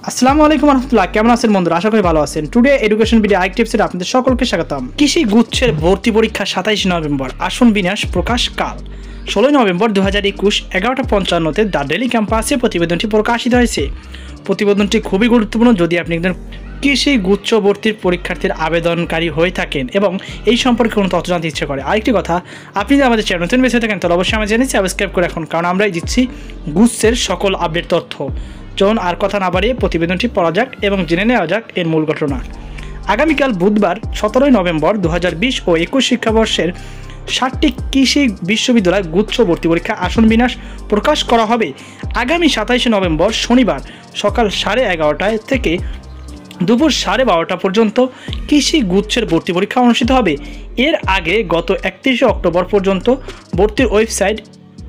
আসসালামু আলাইকুম রহমতুল্লাহ, কেমন আছেন বন্ধুরা? আশা করি ভালো আছেন। টুডে এডুকেশন ভিডিও আরেকটি এপিসোডে আপনাদের সকলকে স্বাগতম। কৃষি গুচ্ছের ভর্তি পরীক্ষা 27 নভেম্বর, আসন বিন্যাস প্রকাশ কাল 16 নভেম্বর 2021 11:55-তে দ্য ডেইলি ক্যাম্পাসে প্রতিবেদনটি প্রকাশিত হয়েছে। প্রতিবেদনটি খুবই গুরুত্বপূর্ণ যদি আপনি একজন কৃষি গুচ্ছ ভর্তির পরীক্ষার্থীর আবেদনকারী হয়ে থাকেন এবং এই সম্পর্কে কোনো তথ্য জানতে ইচ্ছে করে। আরেকটি কথা, আপনি যদি আমাদের চ্যানেল নতুন বেছে থাকেন তাহলে অবশ্যই আমি জেনেছি সাবস্ক্রাইব করে রাখুন, কারণ আমরাই দিচ্ছি গুচ্ছের সকল আপডেট তথ্য। চলুন আর কথা না বাড়িয়ে প্রতিবেদনটি পড়া যাক এবং জেনে নেওয়া যাক এর মূল ঘটনা। আগামীকাল বুধবার 17 নভেম্বর 2020 ও 21 শিক্ষাবর্ষের 60টি কৃষি বিশ্ববিদ্যালয় গুচ্ছ ভর্তি পরীক্ষা আসন বিন্যাস প্রকাশ করা হবে। আগামী 27 নভেম্বর শনিবার সকাল 11:30 থেকে দুপুর 12:30 পর্যন্ত কৃষি গুচ্ছের ভর্তি পরীক্ষা অনুষ্ঠিত হবে। এর আগে গত 31 অক্টোবর পর্যন্ত ভর্তির ওয়েবসাইট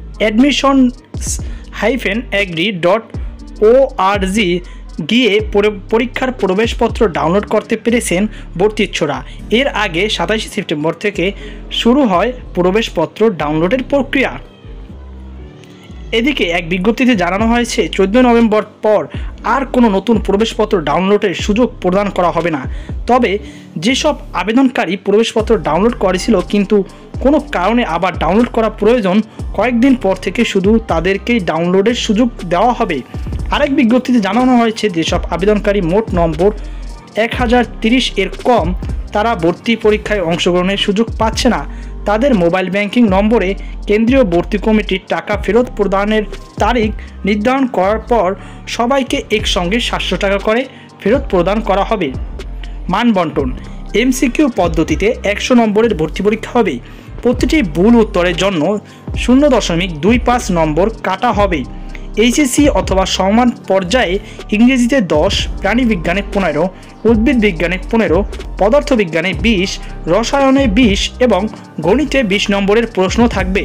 admission.GST গিয়ে পরীক্ষার প্রবেশপত্র ডাউনলোড করতে পেরেছেন ভর্তি ইচ্ছুরা। এর আগে 27 সেপ্টেম্বর থেকে শুরু হয় প্রবেশপত্র ডাউনলোডের প্রক্রিয়া। এদিকে এক বিজ্ঞপ্তিতে জানানো হয়েছে 14 নভেম্বর পর আর কোনো নতুন প্রবেশপত্র ডাউনলোডের সুযোগ প্রদান করা হবে না। তবে যেসব আবেদনকারী প্রবেশপত্র ডাউনলোড করেছিল কিন্তু কোনো কারণে আবার ডাউনলোড করা প্রয়োজন, কয়েকদিন পর থেকে শুধু তাদেরকেই ডাউনলোডের সুযোগ দেওয়া হবে। আরেক বিজ্ঞপ্তিতে জানানো হয়েছে যেসব আবেদনকারী মোট নম্বর 1030 এর কম তারা ভর্তি পরীক্ষায় অংশগ্রহণের সুযোগ পাচ্ছে না। তাদের মোবাইল ব্যাংকিং নম্বরে কেন্দ্রীয় ভর্তি কমিটির টাকা ফেরত প্রদানের তারিখ নির্ধারণ করার পর সবাইকে একসঙ্গে 700 টাকা করে ফেরত প্রদান করা হবে। মান বন্টন এমসিকিউ পদ্ধতিতে 100 নম্বরের ভর্তি পরীক্ষা হবে। প্রতিটি ভুল উত্তরের জন্য 0.25 নম্বর কাটা হবে। এইচএসসি অথবা সমান পর্যায়ে ইংরেজিতে 10, প্রাণীবিজ্ঞানে 15, উদ্ভিদ বিজ্ঞানে 15, পদার্থবিজ্ঞানে 20, রসায়নে 20 এবং গণিতে 20 নম্বরের প্রশ্ন থাকবে।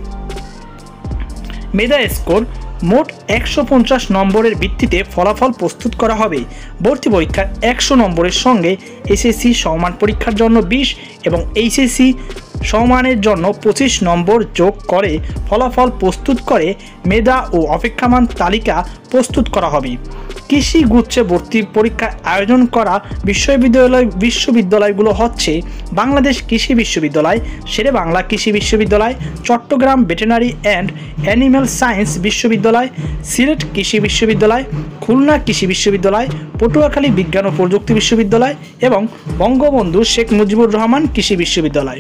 মেধা স্কোর মোট 150 নম্বরের ভিত্তিতে ফলাফল প্রস্তুত করা হবে। ভর্তি পরীক্ষার 100 নম্বরের সঙ্গে এসএসসি সমান পরীক্ষার জন্য 20 এবং এইচএসসি সমানের জন্য 25 নম্বর যোগ করে ফলাফল প্রস্তুত করে মেধা ও অপেক্ষামান তালিকা প্রস্তুত করা হবে। কৃষি গুচ্ছে ভর্তি পরীক্ষা আয়োজন করা বিশ্ববিদ্যালয়গুলো হচ্ছে বাংলাদেশ কৃষি বিশ্ববিদ্যালয়, শেরে বাংলা কৃষি বিশ্ববিদ্যালয়, Chattogram veterinary and animal science বিশ্ববিদ্যালয়, সিলেট কৃষি বিশ্ববিদ্যালয়, খুলনা কৃষি বিশ্ববিদ্যালয়, পটুয়াখালী বিজ্ঞান ও প্রযুক্তি বিশ্ববিদ্যালয় এবং বঙ্গবন্ধু শেখ মুজিবুর রহমান কৃষি বিশ্ববিদ্যালয়।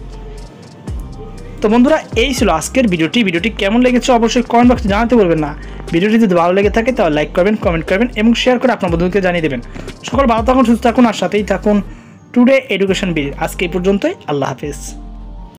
তো বন্ধুরা, এই ছিল আজকের ভিডিওটি কেমন লেগেছে অবশ্যই কমেন্ট বক্সে জানাতে বলবেন না। ভিডিওটি যদি ভালো লেগে থাকে তাহলে লাইক করবেন, কমেন্ট করবেন এবং শেয়ার করে আপনার বন্ধুকে জানিয়ে দেবেন। সকল ভালো থাকুন, সুস্থ থাকুন আর সাথেই থাকুন টুডে এডুকেশন ভিডিও। আজকে এই পর্যন্তই, আল্লাহ হাফেজ।